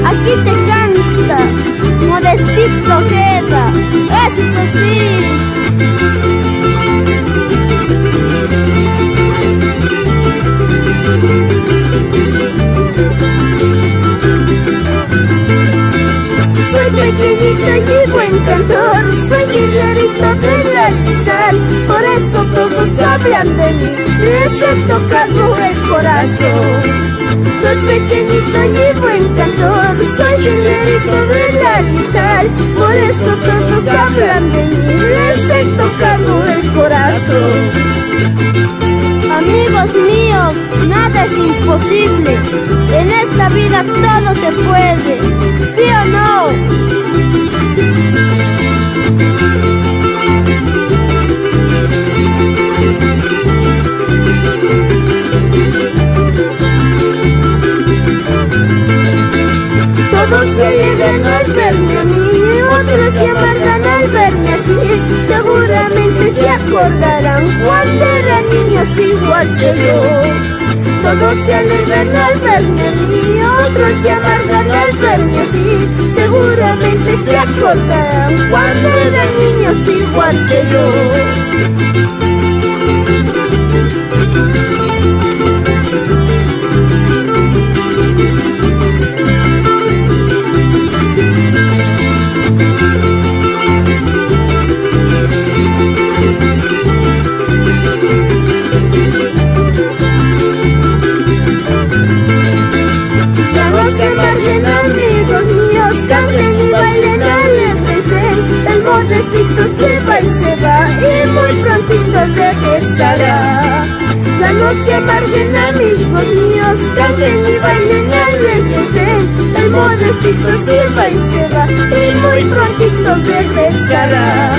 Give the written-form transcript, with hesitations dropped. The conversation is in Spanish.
aquí te canta Modestito Ojeda, eso sí. Soy pequeñita y buen cantor, soy guerrerito de la Rizal, por eso todos hablan de mí, les he tocado el corazón. Soy pequeñito y buen cantor, soy guerrerito de la Rizal, por eso todos hablan de mí, les he tocado el corazón. Amigos míos, nada es imposible, en esta vida todo se puede, ¿sí o no? Todos se alegran al verme a mí, otros se amargan al verme así. Seguramente se acordarán cuando eran niños igual que yo. Todos se alegran al verme a mí, otros se amargan al verme así. Seguramente se acordarán cuando eran niños igual que yo. Se va y se va y muy prontito regresará. Ya no se amarguen amigos míos, canten y bailen alegres. El Modestito se va y se va y muy prontito regresará.